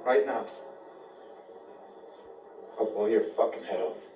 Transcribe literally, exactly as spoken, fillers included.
Right now. I'll blow your fucking head off.